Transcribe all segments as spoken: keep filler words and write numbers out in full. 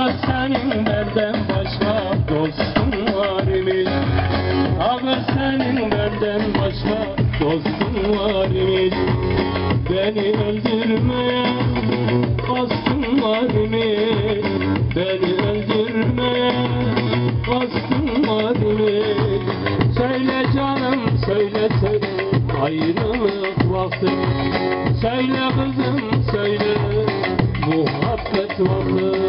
Ama senin benden başka dostun var imiş. Ama senin benden başka dostun var imiş. Beni öldürmeye kastın var imiş. Beni öldürmeye kastın var imiş. Söyle canım söyle söyle ayrılık vakti. Söyle kızım söyle muhabbet vakti.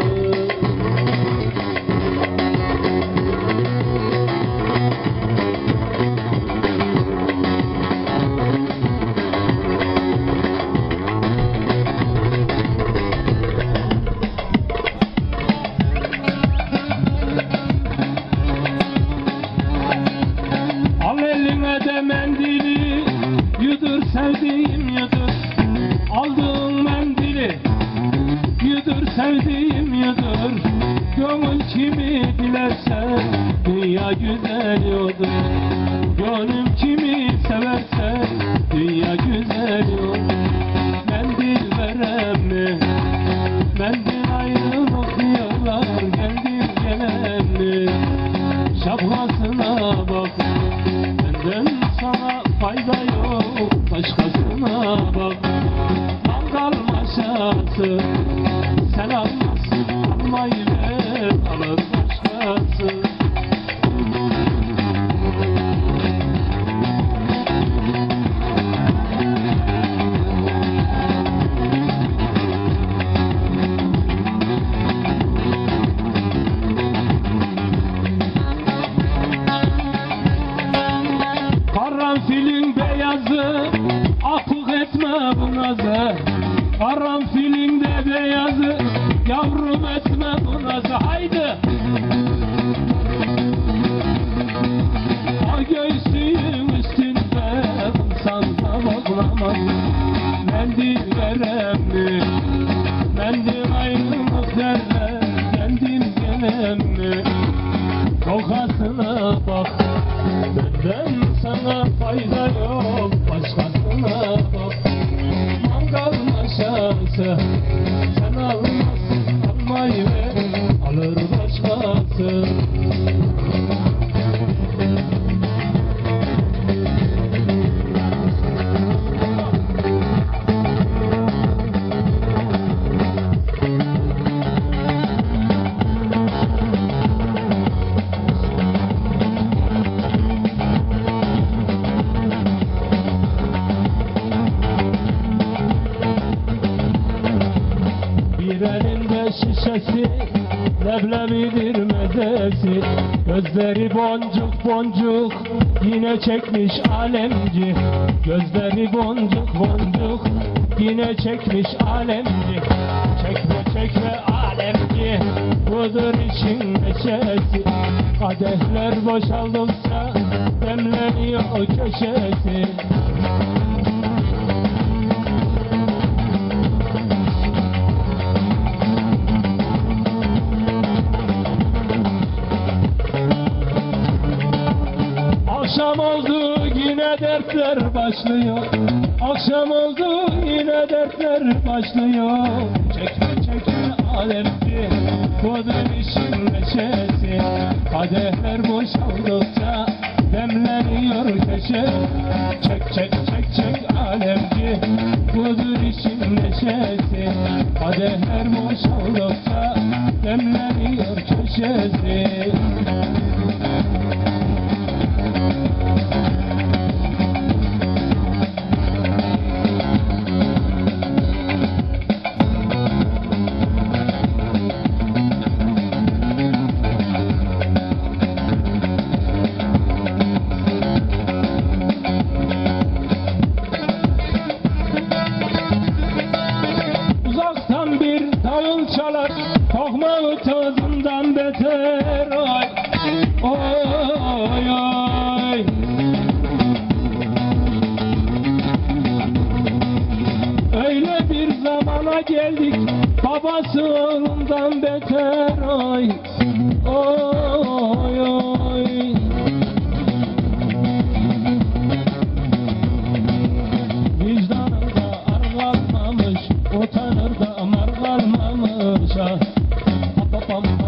Mendili yudur sevdiğim yudur, aldığın mendili yudur sevdiğim yudur. Gönül kimi dilerse dünya güzel yudur. Gönül kimi severse dünya güzel yudur. Mendil verem mi? Mendil ayrılık diyorlar, geldim gelen mi? Şapkasına bak, benden sana fayda yok, başkasına bak. Mangal maşası sen almasın, almayı ver, alır başkası. Karanfilin beyazı akık etme bu nazı. Karanfilin de beyazı yavrum etme bu nazı. Haydi. A göğsün üstünde sansa baklamaz. Mendil verem mi? Mendil ayrılık derler, kendim gelem mi? Tokasına bak, benden sana fayda yok, başkasına bak. Mangal maşası sen almasın, almayı ver, alır başkası. Elinde şişesi, leblebidir mezesi. Gözleri boncuk boncuk, yine çekmiş alemci. Gözleri boncuk boncuk, yine çekmiş alemci. Çekme çekme alemci, budur işin neşesi. Kadehler boşaldıkça demleniyor köşesi. Akşam oldu yine dertler başlıyor. Akşam oldu yine dertler başlıyor. Çekme çekme alemci, budur işin neşesi. Kadehler boşaldıkça demleniyor köşe. Çek çek çek çek alemci, budur işin neşesi. Kadehler boşaldıkça demleniyor köşesi. Çalar tokmağı tadından beter. Ay oy oy. Öyle bir zamana geldik, babası oğlundan beter. Ay oy oy. Vicdanı da ar kalmamış, utanır da amar kalmamış. Ah,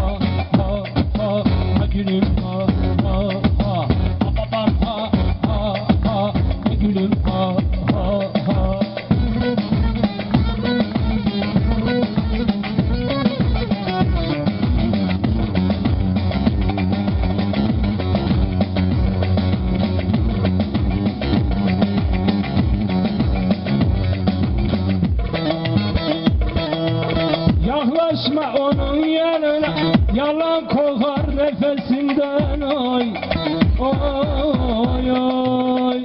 Onun yanına yalan kokar nefesinden oy. Oy oy.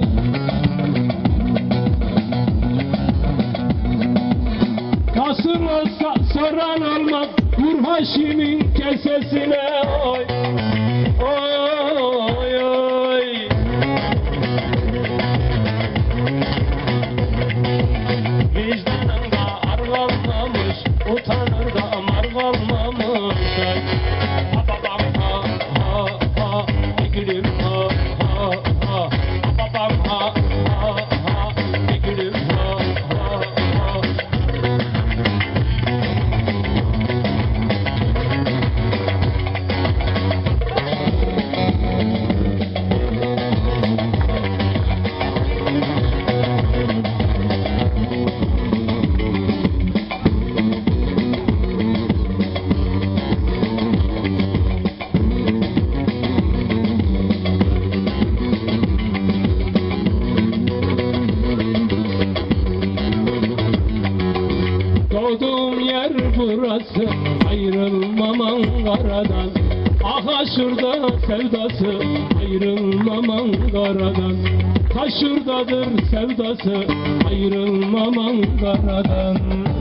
Nasıl olsa soran olmaz Nur Haşim'in kesesine oy. Oy oy. Vicdanında ar kalmamış, utanır da amar kalmamış. Ha babam ha ha ha, gülüm ha ha ha. Ha babam ha ha ha, gülüm ha ha ha. Doğduğum yer burası, ayrılmam Ankara'dan. Aha şurada sevdası, ayrılmam Ankara'dan. Ta şuradadır sevdası, ayrılmam Ankara'dan.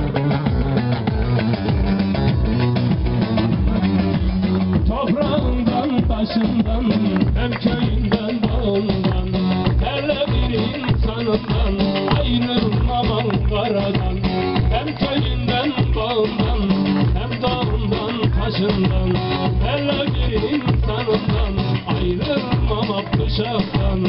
Toprağından, taşından, hem köyünden, dağından, hele bir insanından, ayrılmam Ankara'dan. Hem köyünden, bağından, hem dağından, taşından, hele bir insanından, ayrılmam Abdüşah'tan.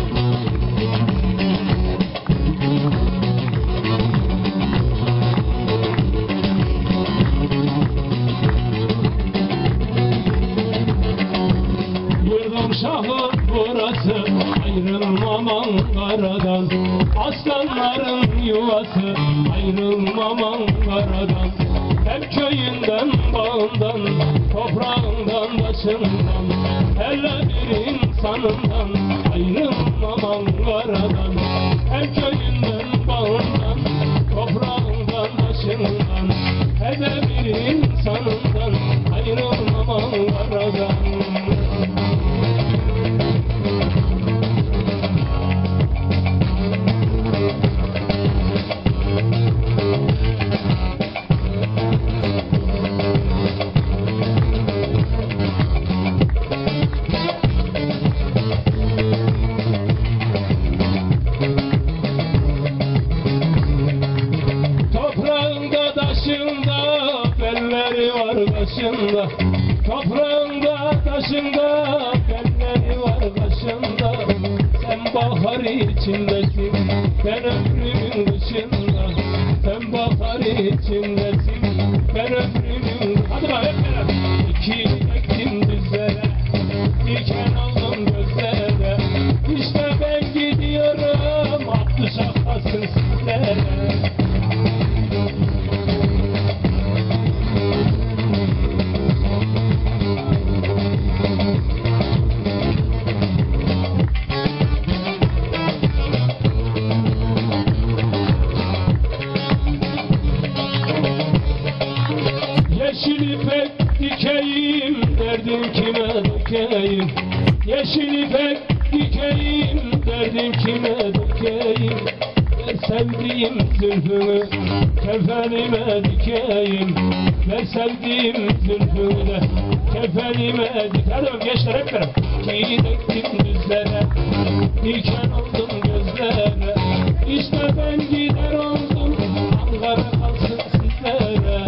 Yurdum şahı burası, ayrılmam Ankara'dan. Aslanların yuvası, ayrılmam Ankara'dan. Hem köyünden, bağından, toprağından, taşından, hele bir insanından, ayrılmam Ankara'dan. Hem köyünden, bağından, toprağından, taşından, hele bir insanından, ayrılmam Ankara'dan. Toprağında, taşında, belleri var başında. Toprağında, taşında, belleri var başında. Sen bahar içindesin, ben ömrümün dışında. Sen bahar içindesin, ben ömrümün. Hadi bak hep beraber. İki ektim düzlere, diken oldum gözlere. İşte ben gidiyorum, Abdüşah kalsın sizlere. Yeşil ipek dikeyim, derdim kime dökeyim. Yeşil ipek dikeyim, derdim kime dökeyim. Ver sevdiğim zülfünü, kefenime dikeyim. Ver sevdiğim zülfünü de, kefenime dik. Hadi bakalım gençler hep beraber. Ki döktüm düzlere, diken oldum gözlere. İşte ben gider oldum, Ankara kalsın sizlere.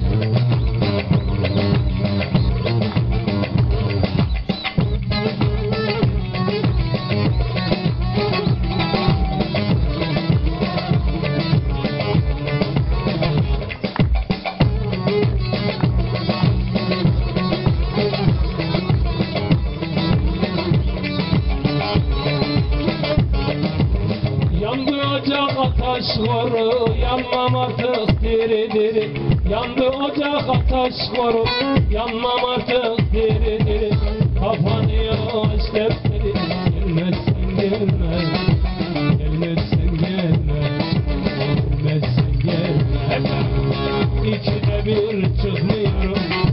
Ataş var, yanmam artık diri diri. Yandı ocak ataş var, yanmam artık diri diri. Kapanıyor işlepleri, gelmezsen gelme. Gelmezsen gelme, gelmezsen gelme. İkide bir çıkmıyorum,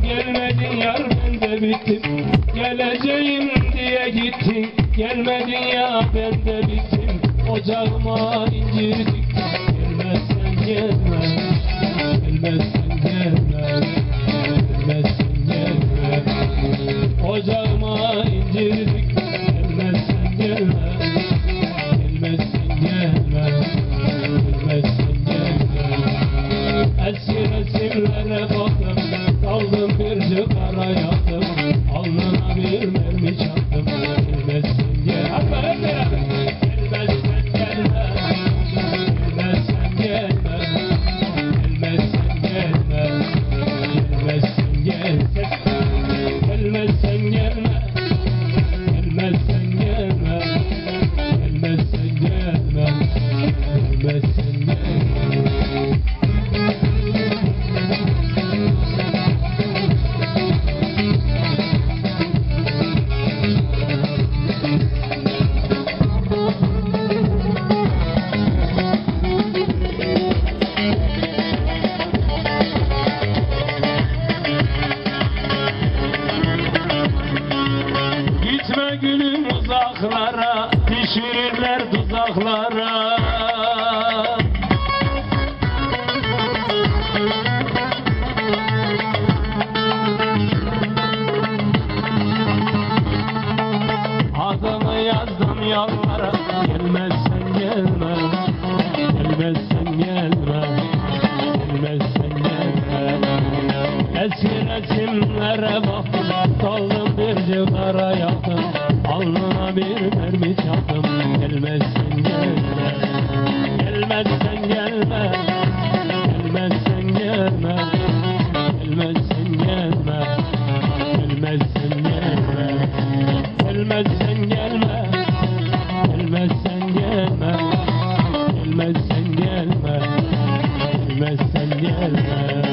Gelmedin yar ben de bittim. Geleceğim diye gittin. Gelmedin ya ben de bittim. Ocağıma incir diktin. Gelmezsen gelme. Gelmezsen gelme. Gelmezsen gelme. Ocağıma incir diktin. Gelmezsen gelme. Gelmezsen gelme. Gelmezsen gelme. Eski resimlere baktım. Daldım bir cigara yaktım. Alnına bir mermi çaktım. Gelmezsen gelme. Hadi hep beraber. Gelmezsen gelme. Gelmezsen gelme. Gelmezsen gelme. Gelmezsen gelme. Gelmezsen gelme. Gelmezsen gelme. Gelmezsen gelme. Gelmezsen gelme. Gitme gülüm uzaklara, düşürürler tuzaklara. Adını yazdım yollara, gelmezsen gelme, gelmezsen gelme, gelmezsen gelme. Eski resimlere baktım, daldım bir cigara yaktım. Alnına bir mermi çaktım. Gelmezsen gelme. Gelmezsen gelme. Gelmezsen gelme. Gelmezsen gelme. Gelmezsen gelme. Gelmezsen gelme. Gelmezsen gelme. Gelmezsen gelme. Gelmezsen gelme.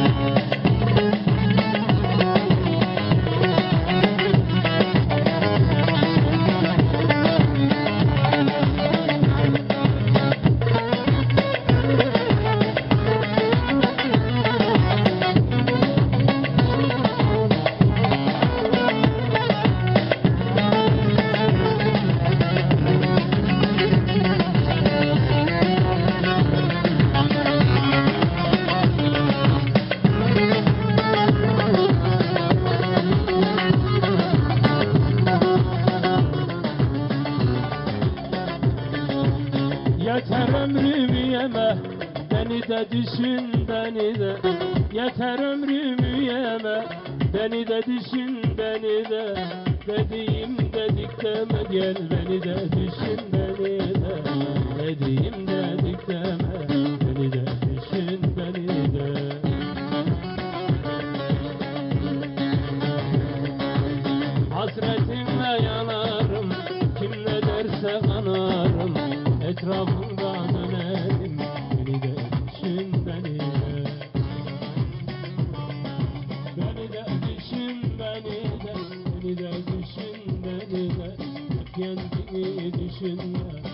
Yeter ömrümü yeme, beni de düşün beni de. Yeter ömrümü yeme, beni de düşün beni de. Dediğim dedik deme, gel beni de düşün beni de. Dediğim dedik deme, beni de düşün beni de. Hasretimle yanarım, kim ne derse kanarım. Etrafımda dönerim, beni de düşün beni de. Beni de düşün beni de, beni de düşün beni de. Hep kendini düşünme.